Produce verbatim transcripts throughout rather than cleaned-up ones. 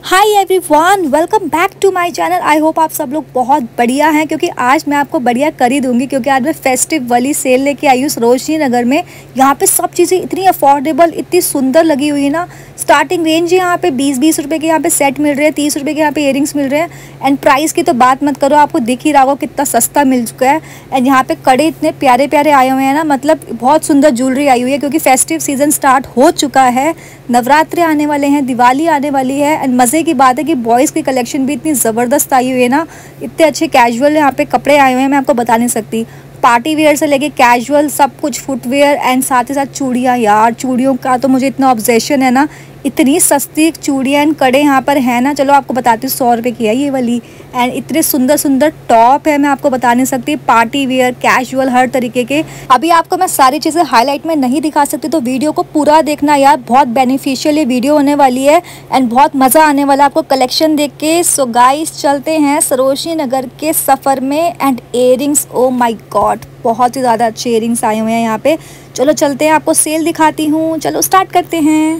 Hi everyone, welcome back to my channel. I hope आप सब लोग बहुत बढ़िया हैं, क्योंकि आज मैं आपको बढ़िया कर ही दूंगी। क्योंकि आज मैं फेस्टिव वाली सेल लेके आई हूँ सरोजनी नगर में। यहाँ पे सब चीज़ें इतनी अफोर्डेबल, इतनी सुंदर लगी हुई है ना। स्टार्टिंग रेंज यहाँ पे बीस बीस रुपये के यहाँ पे सेट मिल रहे हैं, तीस रुपये के यहाँ पे इयरिंग्स मिल रहे हैं। एंड प्राइस की तो बात मत करो, आपको दिख ही रहा होगा कितना सस्ता मिल चुका है। एंड यहाँ पे कड़े इतने प्यारे प्यारे आए हुए हैं ना, मतलब बहुत सुंदर ज्वेलरी आई हुई है। क्योंकि फेस्टिव सीजन स्टार्ट हो चुका है, नवरात्रि आने वाले हैं, दिवाली आने वाली है। एंड मज़े की बात है कि बॉयज़ की कलेक्शन भी इतनी ज़बरदस्त आई हुई है ना। इतने अच्छे कैजुअल यहाँ पे कपड़े आए हुए हैं, मैं आपको बता नहीं सकती। पार्टी वेयर से लेके कैजुअल सब कुछ, फुटवेयर एंड साथ ही साथ चूड़ियाँ। यार चूड़ियों का तो मुझे इतना ऑब्सेशन है ना। इतनी सस्ती चूड़ियाँ एंड कड़े यहाँ पर है ना। चलो आपको बताती हूँ, सौ रुपये की है ये वाली। एंड इतने सुंदर सुंदर टॉप है, मैं आपको बता नहीं सकती। पार्टी वेयर, कैजुअल, हर तरीके के। अभी आपको मैं सारी चीज़ें हाईलाइट में नहीं दिखा सकती, तो वीडियो को पूरा देखना यार, बहुत बेनिफिशियल ये वीडियो होने वाली है। एंड बहुत मज़ा आने वाला आपको कलेक्शन देख के। सो गाइस, चलते हैं सरोजनी नगर के सफ़र में। And earrings, oh my god, बहुत ही ज़्यादा अच्छे इयरिंग्स आए हुए हैं यहाँ पे। चलो चलते हैं, आपको सेल दिखाती हूँ। चलो स्टार्ट करते हैं।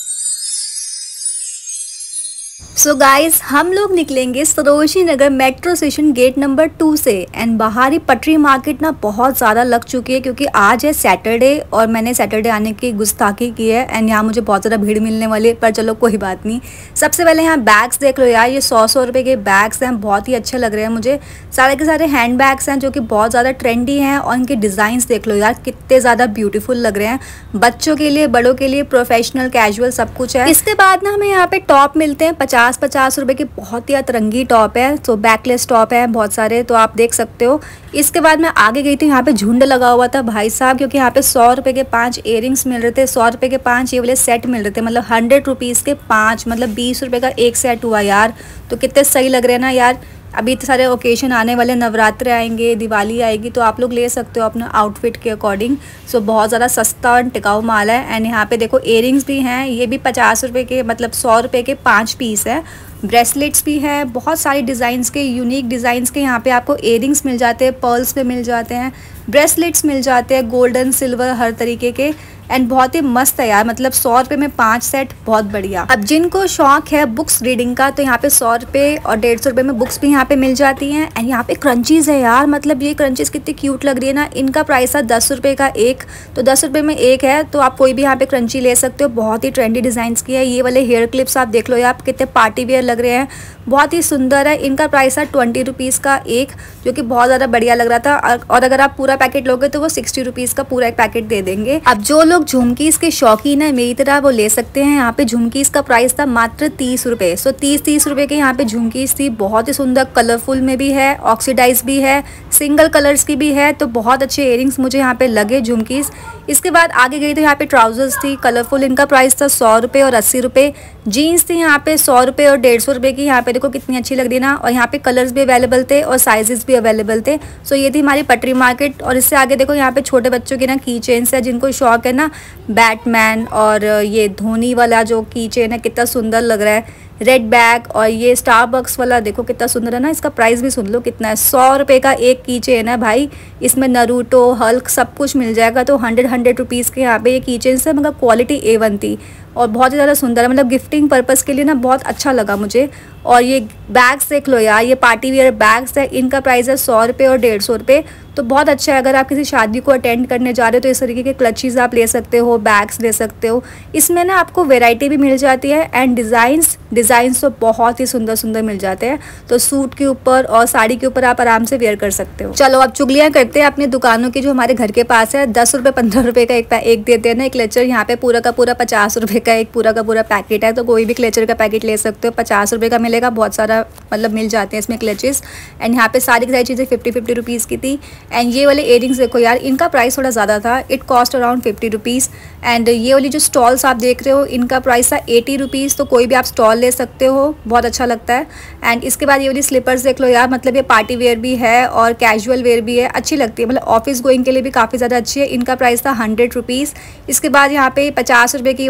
सो so गाइस, हम लोग निकलेंगे Sarojini Nagar metro station gate number two से। एंड बाहरी पटरी मार्केट ना बहुत ज़्यादा लग चुकी है, क्योंकि आज है सैटरडे और मैंने सैटरडे आने की गुस्ताखी की है। एंड यहाँ मुझे बहुत ज़्यादा भीड़ मिलने वाली है, पर चलो कोई बात नहीं। सबसे पहले यहाँ बैग्स देख लो यार, ये सौ सौ रुपये के बैग्स हैं, बहुत ही अच्छे लग रहे हैं मुझे। सारे के सारे हैंड बैग्स हैं जो कि बहुत ज़्यादा ट्रेंडी हैं। और इनके डिज़ाइंस देख लो यार, कितने ज़्यादा ब्यूटीफुल लग रहे हैं। बच्चों के लिए, बड़ों के लिए, प्रोफेशनल, कैजुअल सब कुछ है। इसके बाद ना हमें यहाँ पे टॉप मिलते हैं पचास पचास रुपए की, बहुत ही अतरंगी टॉप है। तो बैकलेस टॉप है बहुत सारे, तो आप देख सकते हो। इसके बाद मैं आगे गई थी, यहाँ पे झुंड लगा हुआ था भाई साहब, क्योंकि यहाँ पे सौ रुपए के पांच इयरिंग्स मिल रहे थे, सौ रुपए के पांच ये वाले सेट मिल रहे थे। मतलब हंड्रेड रुपीज़ के पांच, मतलब बीस रुपए का एक सेट हुआ यार। तो कितने सही लग रहे हैं ना यार। अभी इतने सारे ओकेशन आने वाले, नवरात्रे आएंगे, दिवाली आएगी, तो आप लोग ले सकते हो अपना आउटफिट के अकॉर्डिंग। सो बहुत ज़्यादा सस्ता और टिकाऊ माल है। एंड यहाँ पे देखो इयरिंग्स भी हैं, ये भी पचास रुपये के, मतलब सौ रुपये के पाँच पीस है। ब्रेसलेट्स भी है, बहुत सारी डिज़ाइंस के, यूनिक डिज़ाइंस के यहाँ पे आपको इयरिंग्स मिल जाते हैं, पर्ल्स पे मिल जाते हैं, ब्रेसलेट्स मिल जाते हैं, गोल्डन, सिल्वर, हर तरीके के। एंड बहुत ही मस्त है यार, मतलब सौ रुपये में पाँच सेट, बहुत बढ़िया। अब जिनको शौक है बुक्स रीडिंग का, तो यहाँ पे सौ रुपये और डेढ़ सौ रुपये में बुक्स भी यहाँ पे मिल जाती हैं। एंड यहाँ पे क्रंचीज़ है यार, मतलब ये क्रंचीज़ कितनी क्यूट लग रही है ना। इनका प्राइस है दस रुपये का एक, तो दस रुपये में एक है, तो आप कोई भी यहाँ पे क्रंची ले सकते हो। बहुत ही ट्रेंडी डिज़ाइंस की है। ये वाले हेयर क्लिप्स आप देख लो यार, कितने पार्टी वेयर लग रहे हैं, बहुत ही सुंदर है। इनका प्राइस है ट्वेंटी रुपीज़ का एक, जो कि बहुत ज़्यादा बढ़िया लग रहा था। और अगर आप पूरा पैकेट लोगे तो वो सिक्सटी रुपीज़ का पूरा एक पैकेट दे देंगे। अब जो लोग झुमकीज़ के शौकीन है मेरी तरह, वो ले सकते हैं। यहाँ पे झुमकीज़ का प्राइस था मात्र तीस रुपये। सो तीस तीस रुपये के यहाँ पे झुमकीज़ थी, बहुत ही सुंदर, कलरफुल में भी है, ऑक्सीडाइज भी है, सिंगल कलर्स की भी है। तो बहुत अच्छे इयरिंग्स मुझे यहाँ पे लगे झुमकीज़। इसके बाद आगे गई तो यहाँ पे ट्राउजर्स थी कलरफुल, इनका प्राइस था सौ रुपये और अस्सी रुपये। जीन्स थी यहाँ पे सौ रुपये और डेढ़ सौ रुपये की। यहाँ पे देखो कितनी अच्छी लग रही है ना। और यहाँ पे कलर्स भी अवेलेबल थे और साइजेस भी अवेलेबल थे। सो ये थी हमारी पटरी मार्केट। और इससे आगे देखो यहाँ पे छोटे बच्चों की ना की चेन्स है, जिनको शौक है ना बैटमैन और ये धोनी वाला जो की चेन है, कितना सुंदर लग रहा है। रेड बैग और ये स्टारबक्स वाला देखो कितना सुंदर है ना। इसका प्राइस भी सुन लो कितना है, सौ रुपये का एक की चेन है भाई। इसमें नरूटो, हल्क सब कुछ मिल जाएगा। तो हंड्रेड हंड्रेड रुपीज़ के यहाँ पे ये की चेन है, मगर क्वालिटी ए वन थी और बहुत ही ज़्यादा सुंदर है। मतलब गिफ्टिंग पर्पज़ के लिए ना बहुत अच्छा लगा मुझे। और ये बैग्स देख लो यार, ये पार्टी वेयर बैग्स है, इनका प्राइस है सौ रुपये और डेढ़ सौ रुपये। तो बहुत अच्छा है, अगर आप किसी शादी को अटेंड करने जा रहे हो तो इस तरीके के क्लचीज़ आप ले सकते हो, बैग्स ले सकते हो। इसमें ना आपको वेराइटी भी मिल जाती है। एंड डिज़ाइंस डिज़ाइंस तो बहुत ही सुंदर सुंदर मिल जाते हैं। तो सूट के ऊपर और साड़ी के ऊपर आप आराम से वेयर कर सकते हो। चलो अब चुगलियाँ करते हैं अपनी दुकानों की, जो हमारे घर के पास है। दस रुपये पंद्रह रुपये का एक एक देते हैं ना एक क्लेचर। यहाँ पे पूरा का पूरा पचास रुपये का एक पूरा का पूरा पैकेट है। तो कोई भी क्लेचर का पैकेट ले सकते हो, पचास रुपये का मिलेगा। बहुत सारा मतलब मिल जाते हैं इसमें क्लेचेस। एंड यहाँ पे सारी की सारी चीज़ें फिफ्टी फिफ्टी रुपीज़ की थी। एंड ये वाले इयरिंग्स देखो यार, इनका प्राइस थोड़ा ज़्यादा था, it cost around fifty rupees. And ये वाली जो स्टॉल्स आप देख रहे हो, इनका प्राइस था एटी रुपीज़। तो कोई भी आप स्टॉल ले सकते हो, बहुत अच्छा लगता है। एंड इसके बाद ये वाली स्लीपर्स देख लो यार, मतलब ये पार्टी वेयर भी है और कैजुअल वेयर भी है, अच्छी लगती है। मतलब ऑफिस गोइंग के लिए भी काफ़ी ज़्यादा अच्छी है। इनका प्राइस था हंड्रेड रुपीज़। इसके बाद यहाँ पे पचास रुपये की वाले बैग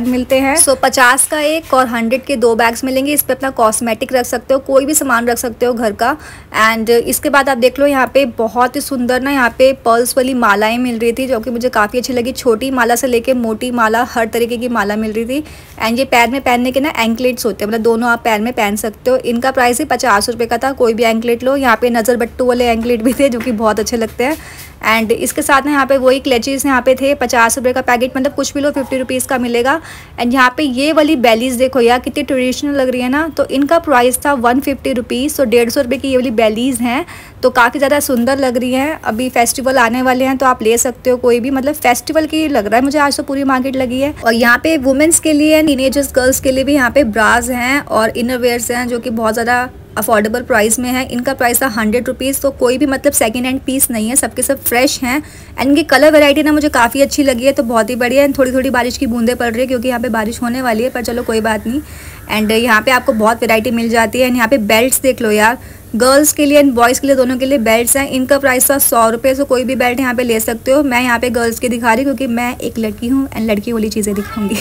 बैग मिलते हैं। सो पचास का एक और हंड्रेड के दो बैग्स मिलेंगे। इस पे अपना कॉस्मेटिक रख सकते हो, कोई भी सामान रख सकते हो घर का। एंड इसके बाद आप देख लो यहाँ पे बहुत ही सुंदर ना यहाँ पे पर्ल्स वाली मालाएं मिल रही थी, जो कि मुझे काफ़ी अच्छी लगी। छोटी माला से लेके मोटी माला, हर तरीके की माला मिल रही थी। एंड ये पैर में पहनने के ना एंकलेट्स होते हैं, मतलब दोनों आप पैर में पहन सकते हो। इनका प्राइस ही पचास रुपये का था। कोई भी एंकलेट लो। यहाँ पे नज़र बट्टू वाले एंकलेट भी थे जो कि बहुत अच्छे लगते हैं। एंड इसके साथ ना यहाँ पे वही क्लचेस यहाँ पे थे, पचास रुपये का पैकेट, मतलब कुछ भी लो फिफ्टी रुपीज़ का मिलेगा। एंड यहाँ पे ये वाली बेलीज़ देखो यार कितनी ट्रेडिशनल लग रही है ना। तो इनका प्राइस था वन फिफ्टी रुपीज़। तो डेढ़ सौ रुपये की ये वाली बेलीज़ हैं, तो काफ़ी ज़्यादा सुंदर लग रही हैं। अभी फेस्टिवल आने वाले हैं तो आप ले सकते हो कोई भी, मतलब फेस्टिवल की लग रहा है मुझे। आज तो पूरी मार्केट लगी है। और यहाँ पे वुमेंस के लिए, टीनेजर्स गर्ल्स के लिए भी यहाँ पे ब्राज हैं और इनर वेयर्स हैं जो कि बहुत ज़्यादा अफोर्डेबल प्राइस में है। इनका प्राइस था हंड्रेड रुपीज़। तो कोई भी मतलब सेकंड हैंड पीस नहीं है, सबके सब फ्रेश हैं। एंड इनकी कलर वैरायटी ना मुझे काफ़ी अच्छी लगी है, तो बहुत ही बढ़िया है। थोड़ी थोड़ी बारिश की बूंदें पड़ रही है क्योंकि यहाँ पे बारिश होने वाली है, पर चलो कोई बात नहीं। एंड यहाँ पे आपको बहुत वैरायटी मिल जाती है। एंड यहाँ पे बेल्ट्स देख लो यार, गर्ल्स के लिए एंड बॉयज़ के लिए दोनों के लिए बेल्ट्स हैं। इनका प्राइस था सौ रुपये। से कोई भी बेल्ट यहाँ पे ले सकते हो। मैं यहाँ पे गर्ल्स की दिखा रही हूँ क्योंकि मैं एक लड़की हूँ एंड लड़की वाली चीज़ें दिखाऊंगी।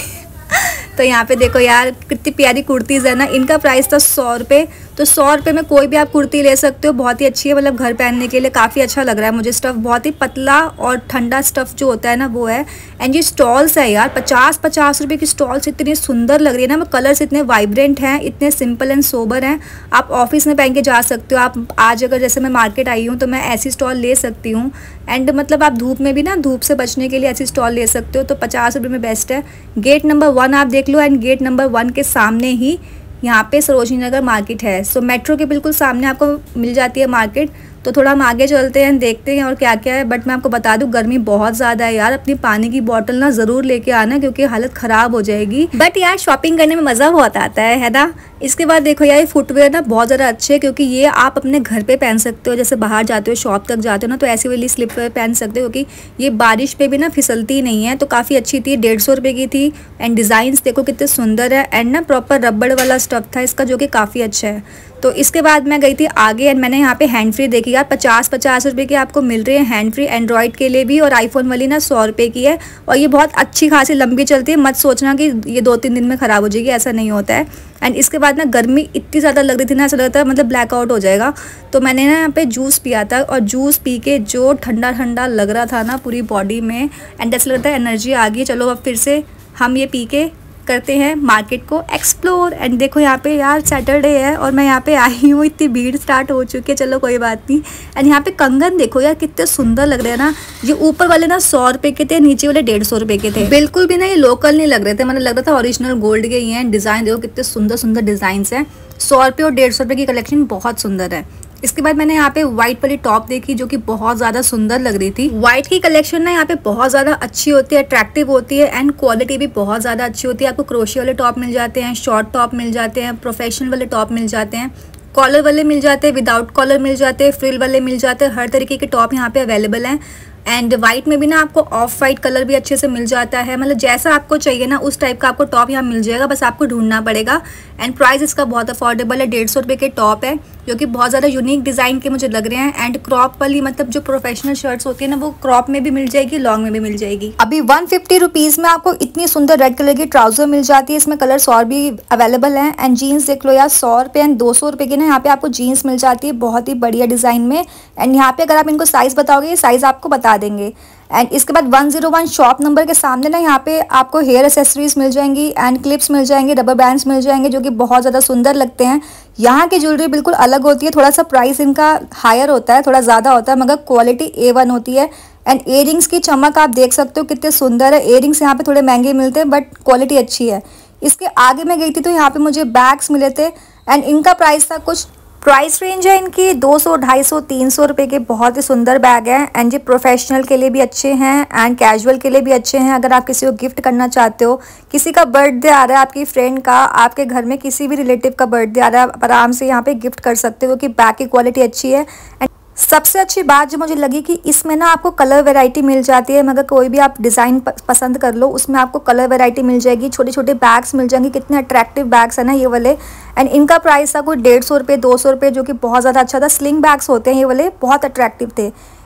तो यहाँ पे देखो यार कितनी प्यारी कुर्तीज़ है ना। इनका प्राइस था सौ रुपये। तो सौ रुपये में कोई भी आप कुर्ती ले सकते हो, बहुत ही अच्छी है, मतलब घर पहनने के लिए काफ़ी अच्छा लग रहा है मुझे। स्टफ़ बहुत ही पतला और ठंडा स्टफ़ जो होता है ना वो है। एंड ये स्टॉल्स है यार, पचास पचास रुपये की स्टॉल्स इतनी सुंदर लग रही है ना। वो कलर्स इतने वाइब्रेंट हैं, इतने सिंपल एंड सोबर हैं। आप ऑफिस में पहन के जा सकते हो। आप आज अगर जैसे मैं मार्केट आई हूँ तो मैं ऐसी स्टॉल ले सकती हूँ। एंड मतलब आप धूप में भी ना, धूप से बचने के लिए ऐसी स्टॉल ले सकते हो। तो पचास रुपये में बेस्ट है। गेट नंबर वन आप देख लो। एंड गेट नंबर वन के सामने ही यहाँ पे सरोजनी नगर मार्केट है। सो मेट्रो के बिल्कुल सामने आपको मिल जाती है मार्केट। तो थोड़ा हम आगे चलते हैं, देखते हैं और क्या क्या है। बट मैं आपको बता दूं गर्मी बहुत ज़्यादा है यार। अपनी पानी की बोतल ना ज़रूर लेके आना क्योंकि हालत ख़राब हो जाएगी। बट यार शॉपिंग करने में मज़ा बहुत आता है है ना। इसके बाद देखो यार ये फुटवेयर ना बहुत ज़्यादा अच्छे हैं क्योंकि ये आप अपने घर पे पहन सकते हो। जैसे बाहर जाते हो, शॉप तक जाते हो ना, तो ऐसी वाली स्लीपर पहन सकते हो क्योंकि ये बारिश पे भी ना फिसलती नहीं है। तो काफ़ी अच्छी थी, डेढ़ सौ रुपये की थी। एंड डिज़ाइंस देखो कितने सुंदर है। एंड ना प्रॉपर रबड़ वाला स्टफ़ था इसका जो कि काफ़ी अच्छा है। तो इसके बाद मैं गई थी आगे एंड मैंने यहाँ पे हैंड फ्री देखी यार, पचास पचास रुपये की आपको मिल रही है हैंड फ्री। एंड्रॉइड के लिए भी और आईफोन वाली ना सौ रुपये की है। और ये बहुत अच्छी खासी लंबी चलती है। मत सोचना कि ये दो तीन दिन में ख़राब हो जाएगी, ऐसा नहीं होता है। एंड इसके बाद ना गर्मी इतनी ज़्यादा लग रही थी ना, ऐसा लगता है मतलब ब्लैकआउट हो जाएगा। तो मैंने ना यहाँ पे जूस पिया था और जूस पी के जो ठंडा ठंडा लग रहा था ना पूरी बॉडी में, एंड ऐसा लगता है एनर्जी आ गई। चलो अब फिर से हम ये पी के करते हैं मार्केट को एक्सप्लोर। एंड देखो यहाँ पे यार सैटरडे है और मैं यहाँ पे आई हूँ, इतनी भीड़ स्टार्ट हो चुकी है। चलो कोई बात नहीं। एंड यहाँ पे कंगन देखो यार कितने सुंदर लग रहे हैं ना। ये ऊपर वाले ना सौ रुपये के थे, नीचे वाले डेढ़ सौ रुपये के थे। बिल्कुल भी ना ये लोकल नहीं लग रहे थे, मतलब लग रहा था ओरिजिनल गोल्ड के ही हैं। डिज़ाइन देखो कितने सुंदर सुंदर डिज़ाइन हैं। सौ रुपये और डेढ़ सौ रुपये की कलेक्शन बहुत सुंदर है। इसके बाद मैंने यहाँ पे व्हाइट वाली टॉप देखी जो कि बहुत ज़्यादा सुंदर लग रही थी। व्हाइट की कलेक्शन ना यहाँ पे बहुत ज़्यादा अच्छी होती है, अट्रैक्टिव होती है। एंड क्वालिटी भी बहुत ज़्यादा अच्छी होती है। आपको क्रोशिया वाले टॉप मिल जाते हैं, शॉर्ट टॉप मिल जाते हैं, प्रोफेशनल वाले टॉप मिल जाते हैं, कॉलर वाले मिल जाते हैं, विदाउट कॉलर मिल जाते हैं, फ्रिल वाले मिल जाते हैं। हर तरीके के टॉप यहाँ पे अवेलेबल हैं। एंड वाइट में भी ना आपको ऑफ वाइट कलर भी अच्छे से मिल जाता है। मतलब जैसा आपको चाहिए ना उस टाइप का आपको टॉप यहाँ मिल जाएगा, बस आपको ढूंढना पड़ेगा। एंड प्राइस इसका बहुत अफोर्डेबल है, डेढ़ सौ रुपये के टॉप है जो कि बहुत ज़्यादा यूनिक डिज़ाइन के मुझे लग रहे हैं। एंड क्रॉप वाली मतलब जो प्रोफेशनल शर्ट्स होती है ना वो क्रॉप में भी मिल जाएगी, लॉन्ग में भी मिल जाएगी। अभी वन फिफ्टी रुपीज़ में आपको इतनी सुंदर रेड कलर की ट्राउजर मिल जाती है। इसमें कलर्स और भी अवेलेबल हैं। एंड जीन्स देख लो यार, सौ रुपये एंड दो सौ रुपये की ना यहाँ पे आपको जीन्स मिल जाती है बहुत ही बढ़िया डिज़ाइन में। एंड यहाँ पे अगर आप इनको साइज़ बताओगे ये साइज़ आपको बता देंगे। एंड इसके बाद one zero one shop number के सामने ना यहाँ पे आपको हेयर एसेसरीज मिल जाएंगी एंड क्लिप्स मिल जाएंगे, रबर बैंड्स मिल जाएंगे जो कि बहुत ज़्यादा सुंदर लगते हैं। यहाँ की ज्वेलरी बिल्कुल अलग होती है, थोड़ा सा प्राइस इनका हायर होता है, थोड़ा ज़्यादा होता है, मगर क्वालिटी ए वन होती है। एंड इयरिंग्स की चमक आप देख सकते हो कितने सुंदर है। इयरिंग्स यहाँ पे थोड़े महंगे मिलते हैं बट क्वालिटी अच्छी है। इसके आगे मैं गई थी तो यहाँ पे मुझे बैग्स मिले थे एंड इनका प्राइस था कुछ, प्राइस रेंज है इनकी दो सौ, ढाई सौ, तीन सौ रुपये के। बहुत ही सुंदर बैग है एंड ये प्रोफेशनल के लिए भी अच्छे हैं एंड कैजुअल के लिए भी अच्छे हैं। अगर आप किसी को गिफ्ट करना चाहते हो, किसी का बर्थडे आ रहा है, आपकी फ्रेंड का, आपके घर में किसी भी रिलेटिव का बर्थडे आ रहा है, आप आराम से यहाँ पे गिफ्ट कर सकते हो क्योंकि बैग की क्वालिटी अच्छी है। एंड सबसे अच्छी बात जो मुझे लगी कि इसमें ना आपको कलर वैरायटी मिल जाती है। मगर कोई भी आप डिज़ाइन पसंद कर लो उसमें आपको कलर वैरायटी मिल जाएगी। छोटे छोटे बैग्स मिल जाएंगे, कितने अट्रैक्टिव बैग्स है ना ये वाले। एंड इनका प्राइस था कोई डेढ़ सौ रुपये, दो सौ रुपये, जो कि बहुत ज़्यादा अच्छा था। स्लिंग बैग्स होते हैं ये वाले, बहुत अट्रैक्टिव थे।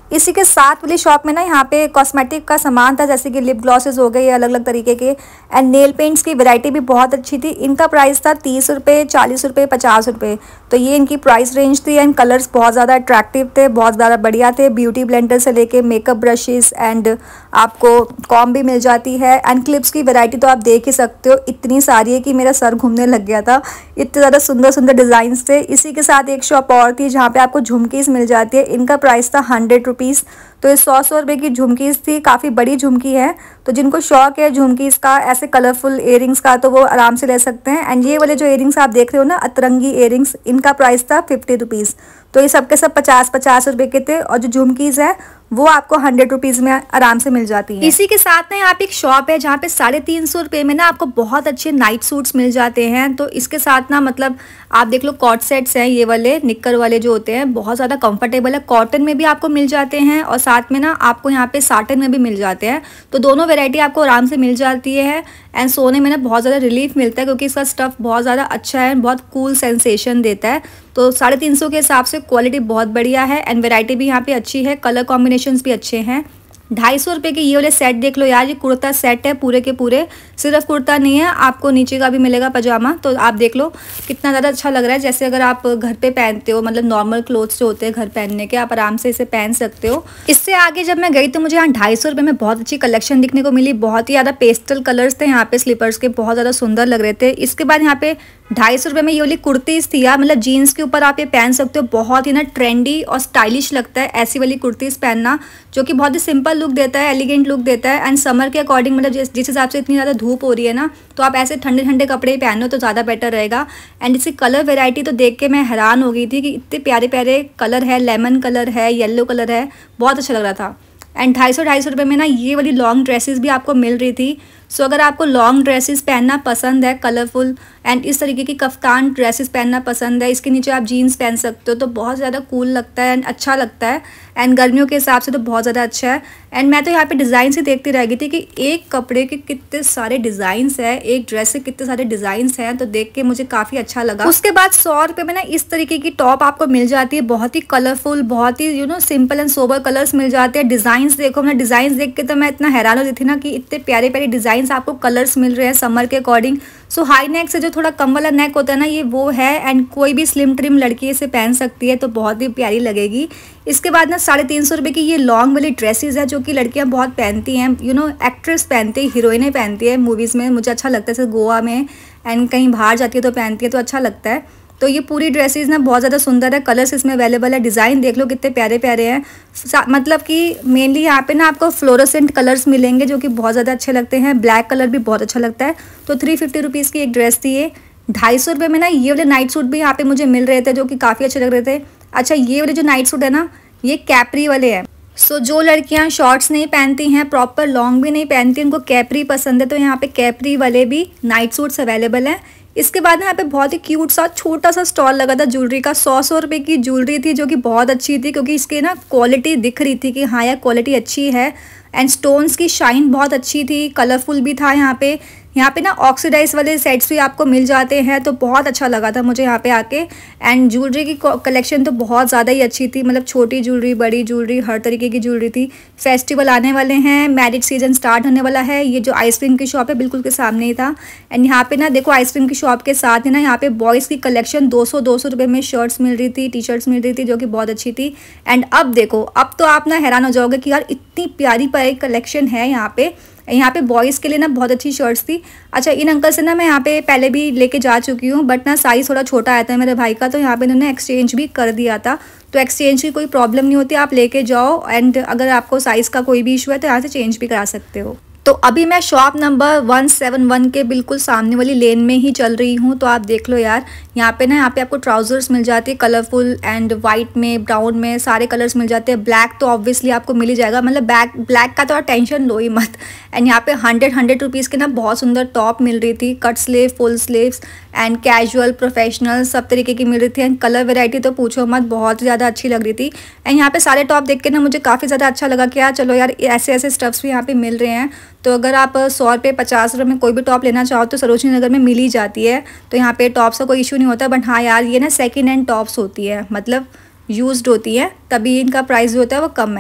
इसी के साथ वाली शॉप में ना यहाँ पे कॉस्मेटिक का सामान था, जैसे कि लिप ग्लॉसेस हो गए अलग अलग तरीके के, एंड नेल पेंट्स की वैरायटी भी बहुत अच्छी थी। इनका प्राइस था तीस रुपये, चालीस रुपये, पचास रुपये, तो ये इनकी प्राइस रेंज थी। एंड कलर्स बहुत ज़्यादा अट्रैक्टिव थे, बहुत ज़्यादा बढ़िया थे। ब्यूटी ब्लेंडर से लेके मेकअप ब्रशेस एंड आपको कॉम भी मिल जाती है। एंड क्लिप्स की वैरायटी तो आप देख ही सकते हो, इतनी सारी है कि मेरा सर घूमने लग गया था, इतने ज़्यादा सुंदर सुंदर डिज़ाइंस थे। इसी के साथ एक शॉप और थी जहाँ पे आपको झुमकीज़ मिल जाती है। इनका प्राइस था हंड्रेड रुपीज़, तो ये सौ सौ रुपये की झुमकीज़ थी, काफ़ी बड़ी झुमकी है। तो जिनको शौक है झुमकीज़ का, ऐसे कलरफुल इयरिंग्स का, तो वो आराम से ले सकते हैं। एंड ये वाले जो इयरिंग्स आप देख रहे हो ना, अतरंगी इयरिंग्स, इनका प्राइस था फिफ्टी रुपीज़, तो ये सबके सब पचास पचास रुपये के थे। और जो झुमकीज़ है वो आपको हंड्रेड रुपीज़ में आराम से मिल जाती है। इसी के साथ ना यहाँ पे एक शॉप है जहाँ पे साढ़े तीन सौ रुपये में ना आपको बहुत अच्छे नाइट सूट्स मिल जाते हैं। तो इसके साथ ना मतलब आप देख लो, कॉट सेट्स हैं, ये वाले निक्कर वाले जो होते हैं, बहुत ज़्यादा कंफर्टेबल है। कॉटन में भी आपको मिल जाते हैं और साथ में ना आपको यहाँ पे साटन में भी मिल जाते हैं, तो दोनों वेराइटी आपको आराम से मिल जाती है। एंड सोने में ना बहुत ज़्यादा रिलीफ मिलता है क्योंकि इसका स्टफ़ बहुत ज़्यादा अच्छा है, बहुत कूल सेंसेशन देता है। तो साढ़े तीन सौ के हिसाब से क्वालिटी बहुत बढ़िया है एंड वैरायटी भी यहाँ पे अच्छी है, कलर कॉम्बिनेशंस भी अच्छे हैं। ढाई सौ रुपये के ये वाले सेट देख लो यार, ये कुर्ता सेट है पूरे के पूरे, सिर्फ कुर्ता नहीं है, आपको नीचे का भी मिलेगा पजामा। तो आप देख लो कितना ज़्यादा अच्छा लग रहा है, जैसे अगर आप घर पे पहनते हो, मतलब नॉर्मल क्लोथ्स जो होते हैं घर पहनने के, आप आराम से इसे पहन सकते हो। इससे आगे जब मैं गई तो मुझे यहाँ ढाई सौ रुपये में बहुत अच्छी कलेक्शन दिखने को मिली, बहुत ही ज़्यादा पेस्टल कलर्स थे यहाँ पे स्लीपर्स के, बहुत ज़्यादा सुंदर लग रहे थे। इसके बाद यहाँ पे ढाई सौ रुपये में ये वाली कुर्तीज़ थी यार, मतलब जीन्स के ऊपर आप ये पहन सकते हो, बहुत ही ना ट्रेंडी और स्टाइलिश लगता है ऐसी वाली कुर्तीज़ पहनना, जो कि बहुत ही सिंपल लुक देता है, एलिगेंट लुक देता है। एंड समर के अकॉर्डिंग, मतलब जिस जिस हिसाब से इतनी ज़्यादा धूप हो रही है ना, तो आप ऐसे ठंडे ठंडे कपड़े पहनो तो ज़्यादा बेटर रहेगा। एंड इसकी कलर वेराइटी तो देख के मैं हैरान हो गई थी कि इतने प्यारे प्यारे कलर है, लेमन कलर है, येलो कलर है, बहुत अच्छा लग रहा था। एंड ढाई सौ ढाई सौ रुपये में ना ये वाली लॉन्ग ड्रेसेस भी आपको मिल रही थी। सो अगर आपको लॉन्ग ड्रेसेस पहनना पसंद है, कलरफुल एंड इस तरीके की कफ्तान ड्रेसेस पहनना पसंद है, इसके नीचे आप जीन्स पहन सकते हो, तो बहुत ज़्यादा कूल लगता है एंड अच्छा लगता है। एंड गर्मियों के हिसाब से तो बहुत ज़्यादा अच्छा है। एंड मैं तो यहाँ पे डिज़ाइन से देखती रह गई थी कि एक कपड़े के कितने सारे डिज़ाइंस हैं, एक ड्रेस के कितने सारे डिज़ाइंस हैं, तो देख के मुझे काफ़ी अच्छा लगा। उसके बाद सौ रुपये में ना इस तरीके की टॉप आपको मिल जाती है, बहुत ही कलरफुल, बहुत ही you know simple and sober colours मिल जाते हैं। डिज़ाइंस देखो, मैं डिज़ाइंस देख के तो मैं इतना हैरान हो रही थी ना कि इतने प्यारे प्यारे डिज़ाइंस आपको कलर्स मिल रहे हैं समर के अकॉर्डिंग। सो हाई नेक से जो थोड़ा कम वाला नेक होता है ना, ये वो है। एंड कोई भी स्लिम ट्रिम लड़की इसे पहन सकती है, तो बहुत ही प्यारी लगेगी। इसके बाद ना साढ़े तीन सौ रुपये की ये लॉन्ग वाली ड्रेसेस है, जो कि लड़कियां बहुत पहनती हैं, यू नो एक्ट्रेस पहनती है, हीरोइनें पहनती है मूवीज़ में, मुझे अच्छा लगता है। जैसे गोवा में एंड कहीं बाहर जाती है तो पहनती है, तो अच्छा लगता है। तो ये पूरी ड्रेसेस ना बहुत ज़्यादा सुंदर है, कलर्स इसमें अवेलेबल है, डिज़ाइन देख लो कितने प्यारे प्यारे हैं। मतलब कि मेनली यहाँ पे ना आपको फ्लोरोसेंट कलर्स मिलेंगे जो कि बहुत ज़्यादा अच्छे लगते हैं, ब्लैक कलर भी बहुत अच्छा लगता है। तो थ्री फिफ्टी रुपीज़ की एक ड्रेस थी ये। ढाई सौ रुपये में ना ये वाले नाइट सूट भी यहाँ पे मुझे मिल रहे थे, जो कि काफ़ी अच्छे लग रहे थे। अच्छा, ये वाले जो नाइट सूट है ना, ये कैप्री वाले हैं। सो so, जो लड़कियां शॉर्ट्स नहीं पहनती हैं, प्रॉपर लॉन्ग भी नहीं पहनती, उनको कैप्री पसंद है, तो यहाँ पे कैप्री वाले भी नाइट सूट्स अवेलेबल हैं। इसके बाद ना यहाँ पे बहुत ही क्यूट सा छोटा सा स्टॉल लगा था ज्वेलरी का, सौ सौ रुपये की ज्वेलरी थी, जो कि बहुत अच्छी थी क्योंकि इसकी ना क्वालिटी दिख रही थी कि हाँ यार क्वालिटी अच्छी है। एंड स्टोन्स की शाइन बहुत अच्छी थी, कलरफुल भी था। यहाँ पे यहाँ पे ना ऑक्सीडाइज वाले सेट्स भी आपको मिल जाते हैं, तो बहुत अच्छा लगा था मुझे यहाँ पे आके। एंड ज्वेलरी की कलेक्शन तो बहुत ज़्यादा ही अच्छी थी, मतलब छोटी ज्वेलरी, बड़ी ज्वेलरी, हर तरीके की ज्वेलरी थी। फेस्टिवल आने वाले हैं, मैरिज सीजन स्टार्ट होने वाला है। ये जो आइसक्रीम की शॉप है बिल्कुल के सामने ही था। एंड यहाँ पे ना देखो, आइसक्रीम की शॉप के साथ ही ना यहाँ पे बॉयज़ की कलेक्शन दो सौ दो सौ रुपये में शर्ट्स मिल रही थी, टी शर्ट्स मिल रही थी, जो कि बहुत अच्छी थी। एंड अब देखो, अब तो आप ना हैरान हो जाओगे कि यार इतनी प्यारी प्यारी कलेक्शन है यहाँ पे। यहाँ पे बॉयज़ के लिए ना बहुत अच्छी शर्ट्स थी। अच्छा, इन अंकल से ना मैं यहाँ पे पहले भी लेके जा चुकी हूँ, बट ना साइज़ थोड़ा छोटा आया था मेरे भाई का, तो यहाँ पे इन्होंने एक्सचेंज भी कर दिया था। तो एक्सचेंज की कोई प्रॉब्लम नहीं होती, आप लेके जाओ। एंड अगर आपको साइज़ का कोई भी इशू है तो यहाँ से चेंज भी करा सकते हो। तो अभी मैं shop number one seven one के बिल्कुल सामने वाली लेन में ही चल रही हूँ। तो आप देख लो यार, यहाँ पे ना यहाँ पे आपको ट्राउजर्स मिल जाती है कलरफुल एंड वाइट में, ब्राउन में, सारे कलर्स मिल जाते हैं। ब्लैक तो ऑब्वियसली आपको मिल ही जाएगा, मतलब बैक ब्लैक का तो आप टेंशन लो ही मत। एंड यहाँ पे हंड्रेड हंड्रेड रुपीज़ के ना बहुत सुंदर टॉप मिल रही थी, cut sleeve, full sleeves and casual, professional, सब तरीके की मिल रही थी। एंड कलर वेराइटी तो पूछो मत, बहुत ज़्यादा अच्छी लग रही थी। एंड यहाँ पे सारे टॉप देख के ना मुझे काफ़ी ज़्यादा अच्छा लगा कि यार चलो यार ऐसे ऐसे स्टफ्स भी यहाँ पे मिल रहे हैं। तो अगर आप सौ रुपये पचास रुपये में कोई भी टॉप लेना चाहो तो सरोजनी नगर में मिल ही जाती है। तो यहाँ पे टॉप्स का कोई इशू नहीं होता। बट हाँ यार, ये ना सेकेंड हैंड टॉप्स होती है, मतलब यूज्ड होती है, तभी इनका प्राइस जो होता है वो कम है।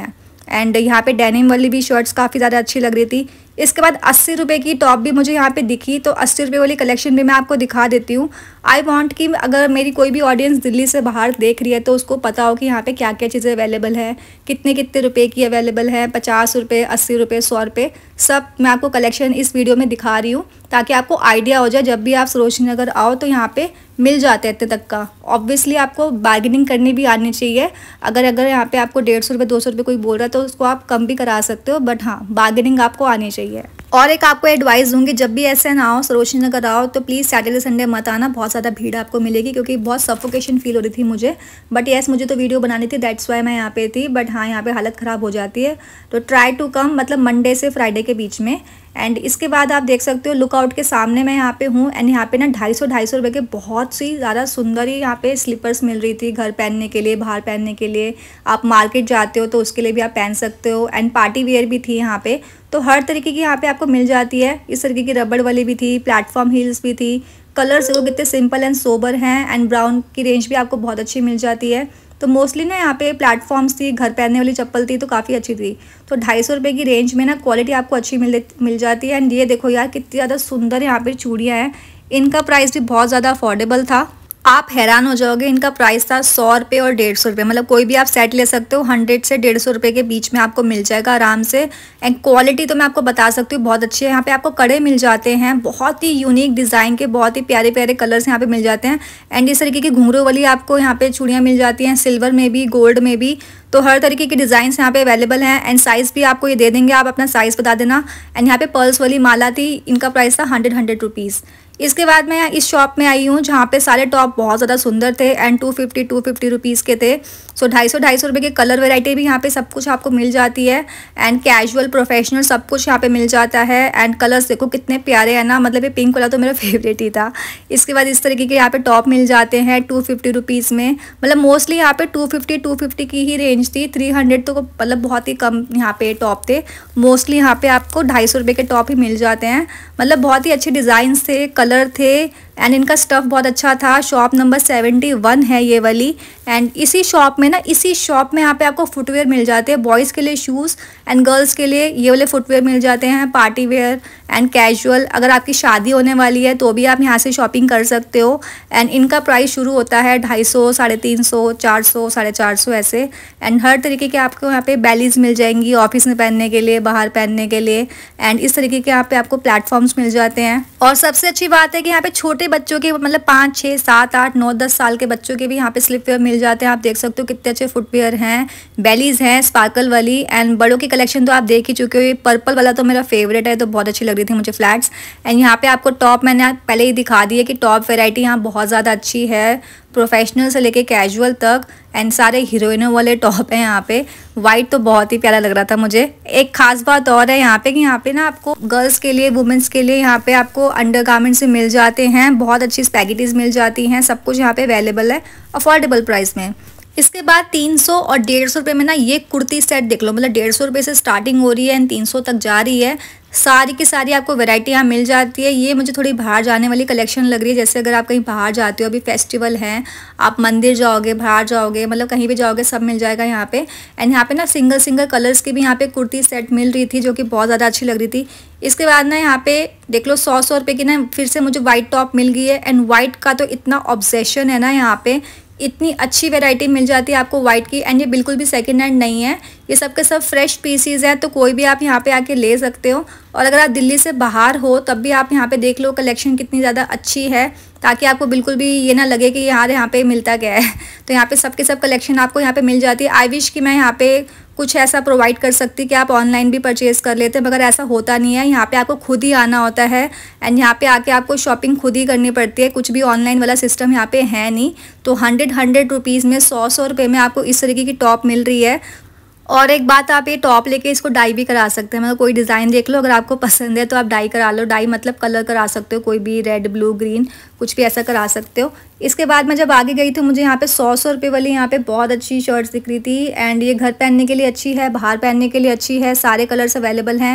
एंड यहाँ पे डेनिम वाली भी शर्ट्स काफ़ी ज़्यादा अच्छी लग रही थी। इसके बाद अस्सी रुपये की टॉप भी मुझे यहाँ पे दिखी, तो अस्सी रुपये वाली कलेक्शन भी मैं आपको दिखा देती हूँ। आई वांट कि अगर मेरी कोई भी ऑडियंस दिल्ली से बाहर देख रही है तो उसको पता हो कि यहाँ पे क्या क्या चीज़ें अवेलेबल है, कितने कितने रुपए की अवेलेबल है, पचास रुपये, अस्सी रुपये, सौ रुपये, सब मैं आपको कलेक्शन इस वीडियो में दिखा रही हूँ ताकि आपको आइडिया हो जाए जब भी आप सरोजनी नगर आओ तो यहाँ पे मिल जाते हैं इतने तक का। ऑब्वियसली आपको बार्गेनिंग करनी भी आनी चाहिए। अगर अगर यहाँ पे आपको डेढ़ सौ रुपये दो सौ रुपये कोई बोल रहा है तो उसको आप कम भी करा सकते हो, बट हाँ बार्गेनिंग आपको आनी चाहिए। और एक आपको एडवाइस दूंगी, जब भी ऐसे ना आओ सरोजनी नगर आओ तो प्लीज़ सैटरडे संडे मत आना, बहुत ज़्यादा भीड़ आपको मिलेगी क्योंकि बहुत सफोकेशन फील हो रही थी मुझे। बट येस मुझे तो वीडियो बनानी थी, दैट्स वाई मैं यहाँ पे थी। बट हाँ यहाँ पे हालत ख़राब हो जाती है, तो ट्राई टू कम, मतलब मंडे से फ्राइडे के बीच में। एंड इसके बाद आप देख सकते हो लुकआउट के सामने मैं यहाँ पे हूँ एंड यहाँ पे ना ढाई सौ ढाई सौ रुपये के बहुत सी ज़्यादा सुंदर ही यहाँ पे स्लीपर्स मिल रही थी, घर पहनने के लिए, बाहर पहनने के लिए। आप मार्केट जाते हो तो उसके लिए भी आप पहन सकते हो। एंड पार्टी वेयर भी थी यहाँ पे, तो हर तरीके की यहाँ पे आपको मिल जाती है। इस तरीके की रबड़ वाली भी थी, प्लेटफॉर्म हील्स भी थी, कलर्स वो कितने सिंपल एंड सोबर हैं। एंड ब्राउन की रेंज भी आपको बहुत अच्छी मिल जाती है। तो मोस्टली ना यहाँ पे प्लेटफॉर्म्स थी, घर पहनने वाली चप्पल थी, तो काफ़ी अच्छी थी। तो ढाई सौ रुपये की रेंज में ना क्वालिटी आपको अच्छी मिल मिल जाती है। एंड ये देखो यार कितनी ज़्यादा सुंदर यहाँ पे चूड़ियाँ हैं, इनका प्राइस भी बहुत ज़्यादा अफोर्डेबल था। आप हैरान हो जाओगे, इनका प्राइस था सौ रुपये और डेढ़ सौ रुपये, मतलब कोई भी आप सेट ले सकते हो, हंड्रेड से डेढ़ सौ रुपये के बीच में आपको मिल जाएगा आराम से। एंड क्वालिटी तो मैं आपको बता सकती हूँ बहुत अच्छी है। यहाँ पे आपको कड़े मिल जाते हैं, बहुत ही यूनिक डिज़ाइन के, बहुत ही प्यारे प्यारे कलर्स यहाँ पे मिल जाते हैं। एंड इस तरीके की घुंघरू वाली आपको यहाँ पे चूड़ियाँ मिल जाती हैं, सिल्वर में भी, गोल्ड में भी। तो हर तरीके के डिज़ाइंस यहाँ पे अवेलेबल हैं। एंड साइज़ भी आपको ये दे देंगे, आप अपना साइज़ बता देना। एंड यहाँ पे पर्ल्स वाली माला थी, इनका प्राइस था हंड्रेड हंड्रेड रुपीज़। इसके बाद मैं इस शॉप में आई हूँ जहाँ पे सारे टॉप बहुत ज़्यादा सुंदर थे and two fifty two fifty rupees के थे। सो ढाई सौ ढाई सौ रुपये के कलर वैरायटी भी यहाँ पे सब कुछ आपको मिल जाती है। एंड कैजुअल, प्रोफेशनल सब कुछ यहाँ पे मिल जाता है। एंड कलर्स देखो कितने प्यारे हैं ना, मतलब ये पिंक वाला तो मेरा फेवरेट ही था। इसके बाद इस तरीके के यहाँ पे टॉप मिल जाते हैं टू फिफ्टी रुपीज़ में, मतलब मोस्टली यहाँ पे टू फिफ्टी टू फिफ्टी की ही रेंज थी। थ्री हंड्रेड तो मतलब बहुत ही कम यहाँ पे टॉप थे। मोस्टली यहाँ पे आपको ढाई सौ रुपये के टॉप ही मिल जाते हैं, मतलब बहुत ही अच्छे डिज़ाइंस थे, कलर थे। एंड इनका स्टफ़ बहुत अच्छा था। शॉप नंबर सेवेंटी वन है ये वाली। एंड इसी शॉप में ना इसी शॉप में यहाँ पे आपको फुटवेयर मिल जाते हैं, बॉयज़ के लिए शूज़ एंड गर्ल्स के लिए ये वाले फुटवेयर मिल जाते हैं, पार्टी वेयर एंड कैजुअल। अगर आपकी शादी होने वाली है तो भी आप यहाँ से शॉपिंग कर सकते हो। एंड इनका प्राइस शुरू होता है ढाई सौ, साढ़े तीन सौ, चार सौ, साढ़े चार सौ ऐसे। एंड हर तरीके के आपको यहाँ पे बैलीज़ मिल जाएंगी, ऑफिस में पहनने के लिए, बाहर पहनने के लिए। एंड इस तरीके के यहाँ पे आपको प्लेटफॉर्म्स मिल जाते हैं। और सबसे अच्छी बात है कि यहाँ पे छोटे बच्चों के, मतलब पाँच छः सात आठ नौ दस साल के बच्चों के भी यहाँ पे स्लिपवेयर मिल जाते हैं। आप देख सकते हो कितने अच्छे फुटवेयर हैं, बेलीज हैं स्पार्कल वाली। एंड बड़ों की कलेक्शन तो आप देख ही चुके हो, ये पर्पल वाला तो मेरा फेवरेट है, तो बहुत अच्छी लग रही थी मुझे फ्लैट्स। एंड यहाँ पे आपको टॉप मैंने पहले ही दिखा दी है कि टॉप वेराइटी यहाँ बहुत ज़्यादा अच्छी है, प्रोफेशनल से लेके कैजुअल तक। एंड सारे हीरोइनों वाले टॉप हैं यहाँ पे। वाइट तो बहुत ही प्यारा लग रहा था मुझे। एक खास बात और है यहाँ पे कि यहाँ पे ना आपको गर्ल्स के लिए, वुमेंस के लिए यहाँ पे आपको अंडर गारमेंट्स मिल जाते हैं, बहुत अच्छी स्पैगेटीज मिल जाती हैं, सब कुछ यहाँ पे अवेलेबल है अफोर्डेबल प्राइस में। इसके बाद तीन सौ और डेढ़ सौ रुपये में ना ये कुर्ती सेट देख लो, मतलब डेढ़ सौ रुपये से स्टार्टिंग हो रही है एंड तीन सौ तक जा रही है। सारी की सारी आपको वैरायटी यहाँ मिल जाती है। ये मुझे थोड़ी बाहर जाने वाली कलेक्शन लग रही है, जैसे अगर आप कहीं बाहर जाते हो, अभी फेस्टिवल हैं, आप मंदिर जाओगे, बाहर जाओगे, मतलब कहीं भी जाओगे, सब मिल जाएगा यहाँ पे। एंड यहाँ पे ना सिंगल सिंगल कलर्स की भी यहाँ पे कुर्ती सेट मिल रही थी जो कि बहुत ज़्यादा अच्छी लग रही थी। इसके बाद ना यहाँ पे देख लो सौ सौ रुपये की ना फिर से मुझे वाइट टॉप मिल गई है। एंड वाइट का तो इतना ऑब्सेशन है ना, यहाँ पे इतनी अच्छी वैरायटी मिल जाती है आपको वाइट की। एंड ये बिल्कुल भी सेकंड हैंड नहीं है, ये सब के सब फ्रेश पीसीज हैं, तो कोई भी आप यहाँ पे आके ले सकते हो। और अगर आप दिल्ली से बाहर हो तब भी आप यहाँ पे देख लो कलेक्शन कितनी ज़्यादा अच्छी है, ताकि आपको बिल्कुल भी ये ना लगे कि यार यहाँ पे मिलता क्या है। तो यहाँ पे सब के सब कलेक्शन आपको यहाँ पे मिल जाती है। आई विश कि मैं यहाँ पे कुछ ऐसा प्रोवाइड कर सकती कि आप ऑनलाइन भी परचेज़ कर लेते, मगर ऐसा होता नहीं है। यहाँ पे आपको खुद ही आना होता है एंड यहाँ पे आके आपको शॉपिंग खुद ही करनी पड़ती है, कुछ भी ऑनलाइन वाला सिस्टम यहाँ पे है नहीं। तो हंड्रेड हंड्रेड रुपीज़ में सौ सौ रुपये में आपको इस तरीके की टॉप मिल रही है। और एक बात, आप ये टॉप लेके इसको डाई भी करा सकते हैं, मतलब कोई डिज़ाइन देख लो, अगर आपको पसंद है तो आप डाई करा लो। डाई मतलब कलर करा सकते हो, कोई भी रेड, ब्लू, ग्रीन, कुछ भी ऐसा करा सकते हो। इसके बाद मैं जब आगे गई तो मुझे यहाँ पे सौ सौ रुपये वाली यहाँ पे बहुत अच्छी शर्ट्स दिख रही थी। एंड ये घर पहनने के लिए अच्छी है, बाहर पहनने के लिए अच्छी है, सारे कलर्स अवेलेबल हैं।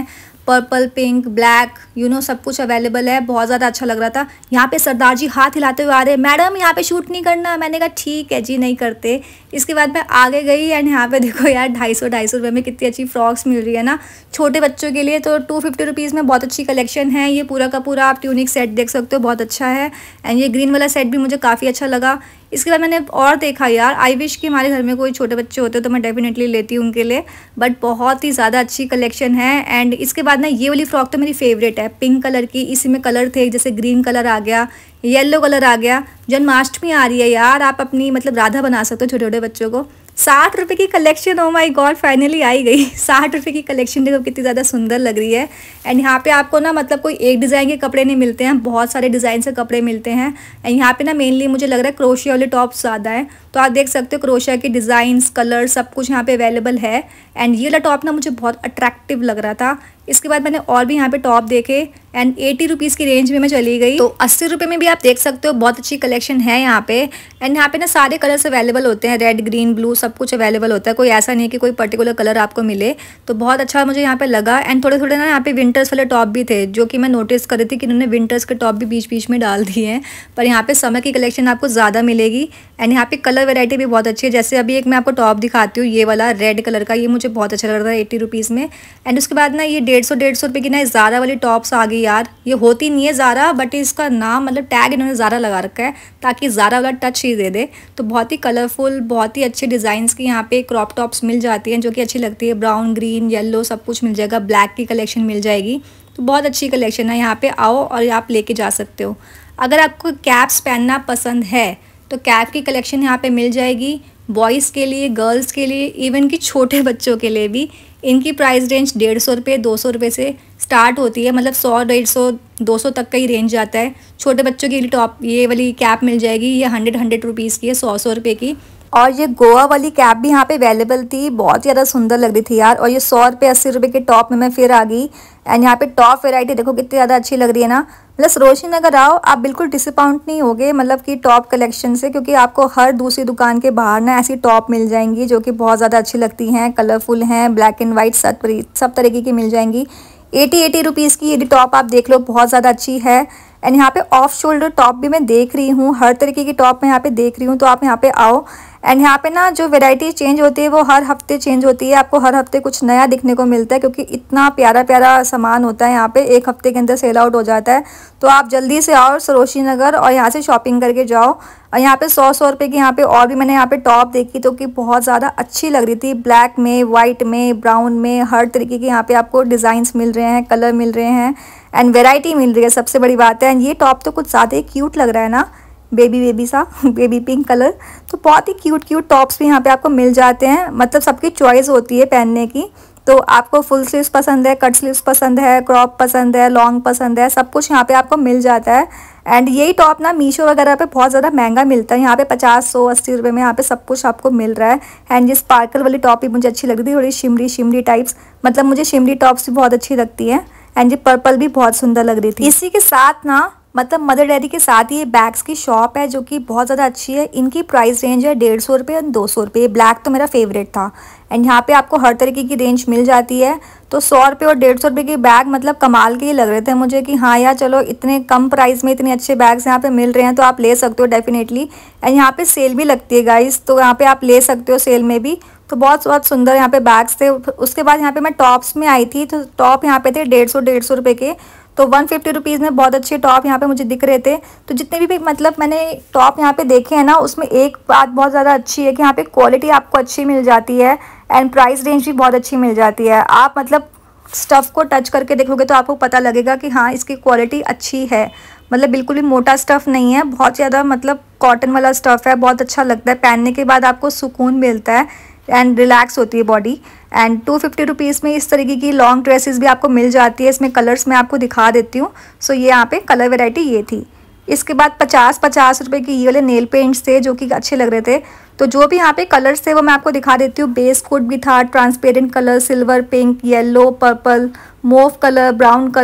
Purple, pink, black, you know सब कुछ अवेलेबल है। बहुत ज़्यादा अच्छा लग रहा था। यहाँ पे सरदार जी हाथ हिलाते हुए आ रहे, मैडम यहाँ पे शूट नहीं करना। मैंने कहा ठीक है जी, नहीं करते। इसके बाद मैं आगे गई एंड यहाँ पे देखो यार, ढाई सौ ढाई सौ रुपये में कितनी अच्छी फ्रॉक्स मिल रही है ना छोटे बच्चों के लिए। तो टू फिफ्टी रुपीज़ में बहुत अच्छी कलेक्शन है। ये पूरा का पूरा आप ट्यूनिक सेट देख सकते हो, बहुत अच्छा है। एंड ये ग्रीन वाला सेट भी मुझे काफ़ी अच्छा लगा। इसके बाद मैंने और देखा यार, आई विश कि हमारे घर में कोई छोटे बच्चे होते तो मैं डेफिनेटली लेती हूँ उनके लिए, बट बहुत ही ज़्यादा अच्छी कलेक्शन है। एंड इसके बाद ना ये वाली फ्रॉक तो मेरी फेवरेट है, पिंक कलर की। इसी में कलर थे, जैसे ग्रीन कलर आ गया, येलो कलर आ गया। जन्माष्टमी आ रही है यार, आप अपनी मतलब राधा बना सकते हो छोटे छोटे बच्चों को। साठ रुपये की collection, oh my god finally आई गई। साठ रुपये की कलेक्शन देखो कितनी ज़्यादा सुंदर लग रही है। एंड यहाँ पे आपको ना मतलब कोई एक डिज़ाइन के कपड़े नहीं मिलते हैं, बहुत सारे डिज़ाइन से कपड़े मिलते हैं। एंड यहाँ पे ना मेनली मुझे लग रहा है क्रोशिया वाले टॉप्स ज़्यादा है, तो आप देख सकते हो क्रोशिया के डिज़ाइंस, कलर सब कुछ यहाँ पे अवेलेबल है। एंड ये वाला टॉप ना मुझे बहुत अट्रैक्टिव लग रहा था। इसके बाद मैंने और भी यहाँ पे टॉप देखे एंड एटी रुपीज़ की रेंज में मैं चली गई, तो अस्सी रुपये में भी आप देख सकते हो बहुत अच्छी कलेक्शन है यहाँ पे। एंड यहाँ पे ना सारे कलर्स अवेलेबल होते हैं, रेड, ग्रीन, ब्लू सब कुछ अवेलेबल होता है। कोई ऐसा नहीं कि कोई पर्टिकुलर कलर आपको मिले, तो बहुत अच्छा मुझे यहाँ पे लगा। एंड थोड़े थोड़े ना यहाँ पे विंटर्स वाले टॉप भी थे, जो कि मैं नोटिस कर रही थी कि इन्होंने विंटर्स के टॉप भी बीच बीच में डाल दिए हैं। पर यहाँ पे समर की कलेक्शन आपको ज़्यादा मिलेगी। एंड यहाँ पे कलर वेराइटी भी बहुत अच्छी है। जैसे अभी एक मैं आपको टॉप दिखाती हूँ, ये वाला रेड कलर का, ये मुझे बहुत अच्छा लग रहा है एट्टी रुपीज़ में। एंड उसके बाद ना ये डेढ़ सौ डेढ़ सौ रुपये की ना ज़ारा वाली टॉप्स आ गई यार। ये होती नहीं है ज़ारा, बट इसका नाम मतलब टैग इन्होंने ज़ारा लगा रखा है ताकि ज़ारा वाला टच ही दे दे। तो बहुत ही कलरफुल, बहुत ही अच्छे डिज़ाइंस की यहाँ पे क्रॉप टॉप्स मिल जाती हैं, जो कि अच्छी लगती है। ब्राउन, ग्रीन, येलो सब कुछ मिल जाएगा। ब्लैक की कलेक्शन मिल जाएगी। तो बहुत अच्छी कलेक्शन है। यहाँ पे आओ और आप लेके जा सकते हो। अगर आपको कैप्स पहनना पसंद है तो कैप की कलेक्शन यहाँ पे मिल जाएगी, बॉयज़ के लिए, गर्ल्स के लिए, इवन कि छोटे बच्चों के लिए भी। इनकी प्राइस रेंज डेढ़ सौ रुपये दो सौ रुपये से स्टार्ट होती है, मतलब सौ डेढ़ सौ दो सौ तक का ही रेंज जाता है। छोटे बच्चों के लिए टॉप ये वाली कैप मिल जाएगी, ये हंड्रेड हंड्रेड रुपीज़ की है, सौ सौ रुपये की। और ये गोवा वाली कैप भी यहाँ पे अवेलेबल थी, बहुत ज़्यादा सुंदर लग रही थी यार। और ये सौ रुपये अस्सी रुपये के टॉप में मैं फिर आ गई। एंड यहाँ पे टॉप वैरायटी देखो कितनी ज़्यादा अच्छी लग रही है ना। मतलब सरोजनी नगर आओ, आप बिल्कुल डिसअपॉइंट नहीं होगे मतलब कि टॉप कलेक्शन से, क्योंकि आपको हर दूसरी दुकान के बाहर ना ऐसी टॉप मिल जाएंगी जो कि बहुत ज़्यादा अच्छी लगती हैं, कलरफुल हैं, ब्लैक एंड वाइट सब सब तरीके की मिल जाएंगी। एटी एटी रुपीज़ की ये टॉप आप देख लो, बहुत ज़्यादा अच्छी है। एंड यहाँ पे ऑफ शोल्डर टॉप भी मैं देख रही हूँ, हर तरीके की टॉप मैं यहाँ पे देख रही हूँ, तो आप यहाँ पे आओ। एंड यहाँ पे ना जो वैरायटी चेंज होती है वो हर हफ्ते चेंज होती है, आपको हर हफ्ते कुछ नया दिखने को मिलता है, क्योंकि इतना प्यारा प्यारा सामान होता है यहाँ पे, एक हफ्ते के अंदर सेल आउट हो जाता है। तो आप जल्दी से आओ सरोजनी नगर और यहाँ से शॉपिंग करके जाओ। और यहाँ पे सौ सौ रुपये की यहाँ पे और भी मैंने यहाँ पे टॉप देखी, तो कि बहुत ज़्यादा अच्छी लग रही थी, ब्लैक में, वाइट में, ब्राउन में, हर तरीके के यहाँ पे आपको डिज़ाइंस मिल रहे हैं, कलर मिल रहे हैं एंड वेराइटी मिल रही है, सबसे बड़ी बात है। एंड ये टॉप तो कुछ ज़्यादा ही क्यूट लग रहा है ना, बेबी बेबी सा बेबी पिंक कलर। तो बहुत ही क्यूट क्यूट टॉप्स भी यहाँ पे आपको मिल जाते हैं, मतलब सबकी चॉइस होती है पहनने की। तो आपको फुल स्लीव्स पसंद है, कट स्लीव्स पसंद है, क्रॉप पसंद है, लॉन्ग पसंद है, सब कुछ यहाँ पे आपको मिल जाता है। एंड यही टॉप ना मीशो वगैरह पे बहुत ज़्यादा महंगा मिलता है, यहाँ पे पचास सौ अस्सी रुपये में यहाँ पे सब कुछ आपको मिल रहा है। एंड ये स्पार्कल वाली टॉप भी मुझे अच्छी लग रही थी, थोड़ी शिमरी शिमरी टाइप्स, मतलब मुझे शिमरी टॉप्स भी बहुत अच्छी लगती है। एंड ये पर्पल भी बहुत सुंदर लग रही थी। इसी के साथ ना मतलब मदर डेयरी के साथ ही ये बैग्स की शॉप है, जो कि बहुत ज़्यादा अच्छी है। इनकी प्राइस रेंज है डेढ़ सौ रुपये और दो सौ रुपये। ब्लैक तो मेरा फेवरेट था। एंड यहाँ पे आपको हर तरीके की रेंज मिल जाती है। तो सौ रुपये और डेढ़ सौ रुपये के बैग मतलब कमाल के ही लग रहे थे मुझे, कि हाँ यार चलो इतने कम प्राइस में इतने अच्छे बैग्स यहाँ पे मिल रहे हैं, तो आप ले सकते हो डेफिनेटली। एंड यहाँ पे सेल भी लगती है गाइस, तो यहाँ पे आप ले सकते हो सेल में भी। तो बहुत बहुत सुंदर यहाँ पे बैग्स थे। उसके बाद यहाँ पे मैं टॉप्स में आई थी, तो टॉप यहाँ पे थे डेढ़ सौ डेढ़ सौ रुपये के, तो वन फिफ्टी रुपीज़ में बहुत अच्छे टॉप यहाँ पे मुझे दिख रहे थे। तो जितने भी, भी मतलब मैंने टॉप यहाँ पे देखे हैं ना, उसमें एक बात बहुत ज़्यादा अच्छी है कि यहाँ पे क्वालिटी आपको अच्छी मिल जाती है एंड प्राइस रेंज भी बहुत अच्छी मिल जाती है। आप मतलब स्टफ़ को टच करके देखोगे तो आपको पता लगेगा कि हाँ इसकी क्वालिटी अच्छी है, मतलब बिल्कुल भी मोटा स्टफ़ नहीं है, बहुत ज़्यादा मतलब कॉटन वाला स्टफ़ है, बहुत अच्छा लगता है। पहनने के बाद आपको सुकून मिलता है एंड रिलैक्स होती है body. And two fifty rupees में इस तरीके की लॉन्ग ड्रेसेस भी आपको मिल जाती है। इसमें कलर्स मैं आपको दिखा देती हूँ। सो ये यहाँ पे कलर वैरायटी ये थी। इसके बाद पचास पचास रुपये की ये वाले नेल पेंट्स थे, जो कि अच्छे लग रहे थे। तो जो भी यहाँ पे कलर्स थे वो मैं आपको दिखा देती हूँ। बेस कोट भी था, transparent colour, silver, pink, yellow, purple, mauve colour, brown colour,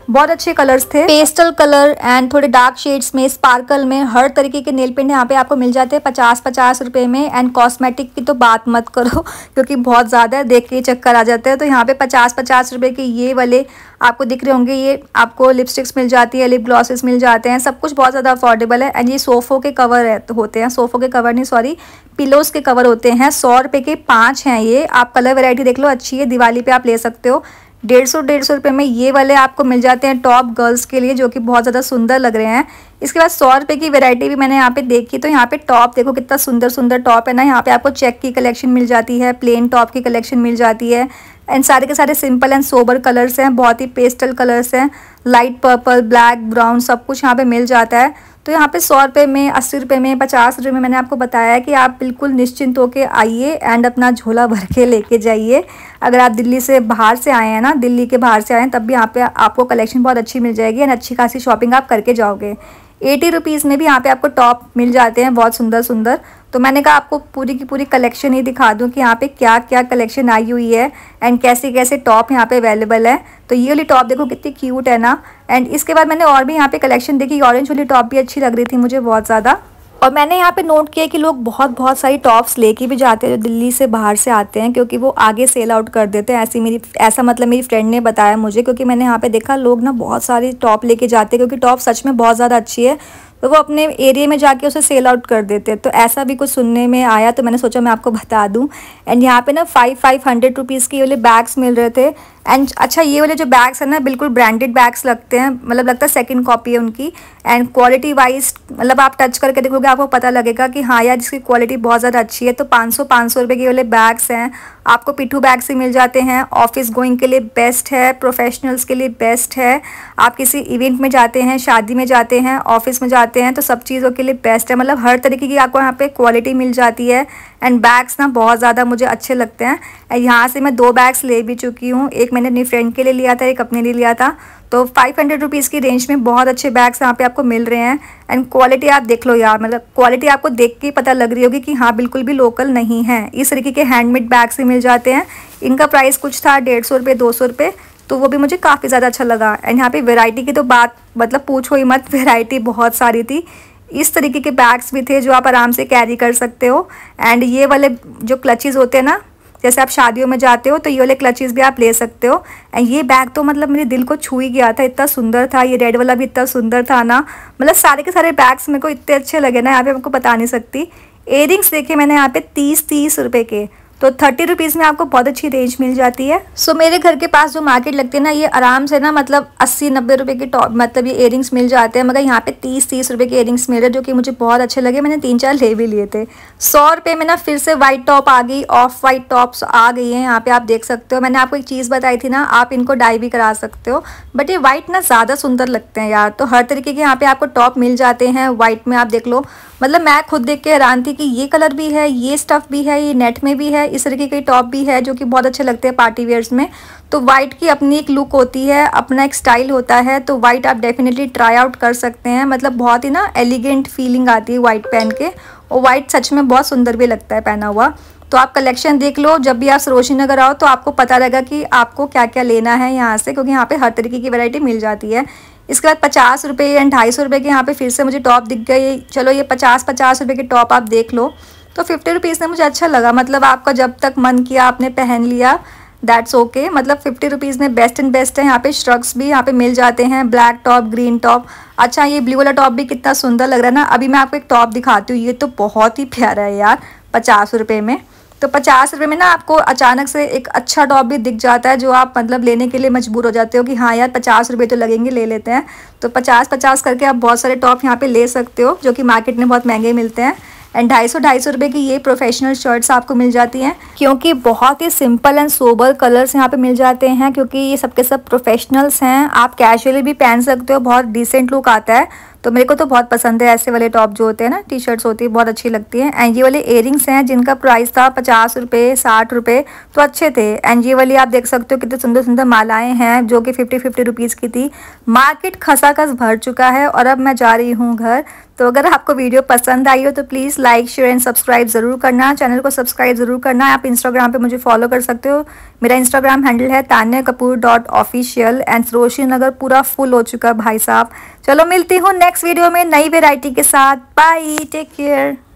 बहुत अच्छे कलर्स थे, पेस्टल कलर एंड थोड़े डार्क शेड्स में, स्पार्कल में, हर तरीके के नेल पेंट यहाँ पे आपको मिल जाते हैं पचास पचास रुपए में। एंड कॉस्मेटिक की तो बात मत करो क्योंकि बहुत ज़्यादा देख के चक्कर आ जाते हैं। तो यहाँ पे पचास पचास रुपए के ये वाले आपको दिख रहे होंगे, ये आपको लिपस्टिक्स मिल जाती है, लिप ग्लॉसेस मिल जाते हैं, सब कुछ बहुत ज़्यादा अफोर्डेबल है। एंड ये सोफ़ों के कवर है, तो होते हैं सोफ़ों के कवर नहीं सॉरी पिलोज के कवर होते हैं। सौ रुपये के पाँच हैं ये। आप कलर वैरायटी देख लो, अच्छी है, दिवाली पे आप ले सकते हो। डेढ़ सौ डेढ़ सौ रुपये में ये वाले आपको मिल जाते हैं टॉप गर्ल्स के लिए, जो कि बहुत ज़्यादा सुंदर लग रहे हैं। इसके बाद सौ रुपये की वैरायटी भी मैंने यहाँ पे देखी, तो यहाँ पे टॉप देखो कितना सुंदर सुंदर टॉप है ना। यहाँ पे आपको चेक की कलेक्शन मिल जाती है, प्लेन टॉप की कलेक्शन मिल जाती है। एंड सारे के सारे सिंपल एंड सोबर कलर्स हैं, बहुत ही पेस्टल कलर्स हैं, लाइट पर्पल, ब्लैक, ब्राउन, सब कुछ यहाँ पे मिल जाता है। तो यहाँ पे सौ रुपये में, अस्सी रुपये में, पचास रुपये में मैंने आपको बताया है कि आप बिल्कुल निश्चिंत होकर आइए एंड अपना झोला भर के लेके जाइए। अगर आप दिल्ली से बाहर से आए हैं ना, दिल्ली के बाहर से आए हैं, तब भी यहाँ पे आपको कलेक्शन बहुत अच्छी मिल जाएगी एंड अच्छी खासी शॉपिंग आप करके जाओगे। एटी रुपीज़ में भी यहाँ पे आपको टॉप मिल जाते हैं बहुत सुंदर सुंदर। तो मैंने कहा आपको पूरी की पूरी कलेक्शन ही दिखा दूँ कि यहाँ पे क्या क्या कलेक्शन आई हुई है एंड कैसे कैसे टॉप यहाँ पे अवेलेबल है। तो ये वाली टॉप देखो कितनी क्यूट है ना। एंड इसके बाद मैंने और भी यहाँ पे कलेक्शन देखी, ऑरेंज वाली टॉप भी अच्छी लग रही थी मुझे बहुत ज़्यादा। और मैंने यहाँ पे नोट किया कि लोग बहुत बहुत सारी टॉप्स लेके भी जाते हैं जो दिल्ली से बाहर से आते हैं, क्योंकि वो आगे सेल आउट कर देते हैं। ऐसी मेरी ऐसा मतलब मेरी फ्रेंड ने बताया मुझे, क्योंकि मैंने यहाँ पे देखा लोग ना बहुत सारी टॉप लेके जाते हैं, क्योंकि टॉप सच में बहुत ज़्यादा अच्छी है, तो वो अपने एरिया में जाके उसे सेल आउट कर देते हैं। तो ऐसा भी कुछ सुनने में आया, तो मैंने सोचा मैं आपको बता दूं। एंड यहाँ पे ना फाइव फाइव हंड्रेड रुपीज़ के ये वाले बैग्स मिल रहे थे। एंड अच्छा ये वाले जो बैग्स हैं ना बिल्कुल ब्रांडेड बैग्स लगते हैं, मतलब लगता है सेकंड कॉपी है उनकी। एंड क्वालिटी वाइज मतलब आप टच करके देखोगे आपको पता लगेगा कि हाँ यार इसकी क्वालिटी बहुत ज़्यादा अच्छी है। तो पाँच सौ पाँच सौ रुपये के वाले बैग्स हैं, आपको पिट्ठू बैग से मिल जाते हैं। ऑफिस गोइंग के लिए बेस्ट है, प्रोफेशनल्स के लिए बेस्ट है। आप किसी इवेंट में जाते हैं, शादी में जाते हैं, ऑफिस में जाते हैं, तो सब चीज़ों के लिए बेस्ट है। मतलब हर तरीके की आपको यहाँ पे क्वालिटी मिल जाती है। एंड बैग्स ना बहुत ज़्यादा मुझे अच्छे लगते हैं। यहाँ से मैं दो बैग्स ले भी चुकी हूँ, एक मैंने अपनी फ्रेंड के लिए लिया था, एक अपने लिए लिया था। तो फाइव हंड्रेड रुपीज़ की रेंज में बहुत अच्छे बैग्स यहाँ पे आपको मिल रहे हैं। एंड क्वालिटी आप देख लो यार, मतलब क्वालिटी आपको देख के पता लग रही होगी कि हाँ बिल्कुल भी लोकल नहीं है। इस तरीके के हैंडमेड बैग्स ही मिल जाते हैं। इनका प्राइस कुछ था डेढ़ सौ रुपये, दो सौ रुपये, तो वो भी मुझे काफ़ी ज़्यादा अच्छा लगा। एंड यहाँ पे वैरायटी की तो बात मतलब पूछो ही मत, वैरायटी बहुत सारी थी। इस तरीके के बैग्स भी थे जो आप आराम से कैरी कर सकते हो। एंड ये वाले जो क्लचेज़ होते हैं ना, जैसे आप शादियों में जाते हो तो ये वाले क्लचेज़ भी आप ले सकते हो। एंड ये बैग तो मतलब मेरे दिल को छू ही गया था, इतना सुंदर था। ये रेड वाला भी इतना सुंदर था ना, मतलब सारे के सारे बैग्स मेरे को इतने अच्छे लगे ना, यहाँ पे आपको बता नहीं सकती। इयररिंग्स देखे मैंने यहाँ पे तीस तीस रुपये के, तो थर्टी रुपीज़ में आपको बहुत अच्छी रेंज मिल जाती है। सो so, मेरे घर के पास जो मार्केट लगती है ना, ये आराम से ना मतलब अस्सी नब्बे रुपए के टॉप मतलब ये इयररिंग्स मिल जाते हैं, मगर यहाँ पे तीस तीस रुपए के इयररिंग्स मिल रहे हैं, जो कि मुझे बहुत अच्छे लगे। मैंने तीन चार ले भी लिए थे। सौ रुपये में ना फिर से वाइट टॉप आ गई, ऑफ वाइट टॉप्स आ गई हैं यहाँ पे, आप देख सकते हो। मैंने आपको एक चीज़ बताई थी ना, आप इनको डाई भी करा सकते हो, बट ये वाइट ना ज़्यादा सुंदर लगते हैं यार। तो हर तरीके के यहाँ पे आपको टॉप मिल जाते हैं वाइट में, आप देख लो। मतलब मैं खुद देख के हैरान थी कि ये कलर भी है, ये स्टफ़ भी है, ये नेट में भी है, इस तरीके के टॉप भी है जो कि बहुत अच्छे लगते हैं पार्टी वेयर्स में। तो वाइट की अपनी एक लुक होती है, अपना एक स्टाइल होता है। तो वाइट आप डेफिनेटली ट्राई आउट कर सकते हैं, मतलब बहुत ही ना एलिगेंट फीलिंग आती है वाइट पहन के, और वाइट सच में बहुत सुंदर भी लगता है पहना हुआ। तो आप कलेक्शन देख लो, जब भी आप सरोजनी नगर आओ तो आपको पता लगेगा कि आपको क्या क्या लेना है यहाँ से, क्योंकि यहाँ पे हर तरीके की वैरायटी मिल जाती है। इसके बाद पचास रुपये एंड ढाई सौ रुपये के यहाँ पे फिर से मुझे टॉप दिख गए। चलो ये पचास पचास रुपये के टॉप आप देख लो, तो फिफ्टी रुपीज़ में मुझे अच्छा लगा। मतलब आपका जब तक मन किया आपने पहन लिया, दैट्स ओके। मतलब फिफ्टी रुपीज़ में बेस्ट एंड बेस्ट है। यहाँ पे श्रग्स भी यहाँ पे मिल जाते हैं, ब्लैक टॉप, ग्रीन टॉप। अच्छा ये ब्लू वाला टॉप भी कितना सुंदर लग रहा है ना। अभी मैं आपको एक टॉप दिखाती हूँ, ये तो बहुत ही प्यारा है यार, पचास रुपये में। तो पचास रुपये में ना आपको अचानक से एक अच्छा टॉप भी दिख जाता है, जो आप मतलब लेने के लिए मजबूर हो जाते हो कि हाँ यार पचास रुपये तो लगेंगे, ले लेते हैं। तो पचास पचास करके आप बहुत सारे टॉप यहाँ पे ले सकते हो, जो कि मार्केट में बहुत महंगे मिलते हैं। एंड ढाई सौ ढाई सौ रुपये की ये प्रोफेशनल शर्ट्स आपको मिल जाती हैं, क्योंकि बहुत ही सिंपल एंड सोबर कलर्स यहाँ पे मिल जाते हैं, क्योंकि ये सबके सब प्रोफेशनल्स हैं। आप कैजुअली भी पहन सकते हो, बहुत डिसेंट लुक आता है। तो मेरे को तो बहुत पसंद है ऐसे वाले टॉप जो होते हैं ना, टी शर्ट्स होती है, बहुत अच्छी लगती हैं। एंड ये वाले इयरिंग्स हैं जिनका प्राइस था पचास रुपये साठ रुपये, तो अच्छे थे। एंड ये वाली आप देख सकते हो कितने सुंदर सुंदर मालाएं हैं जो कि फिफ्टी फिफ्टी रुपीज़ की थी। मार्केट खसाखस भर चुका है और अब मैं जा रही हूँ घर। तो अगर आपको वीडियो पसंद आई हो तो please like share and subscribe ज़रूर करना, चैनल को सब्सक्राइब ज़रूर करना। आप इंस्टाग्राम पे मुझे फॉलो कर सकते हो, मेरा इंस्टाग्राम हैंडल है Tanya Kapoor dot official. And Sarojini Nagar पूरा फुल हो चुका है भाई साहब। चलो मिलती हूँ नेक्स्ट वीडियो में नई वेराइटी के साथ। Bye, take care.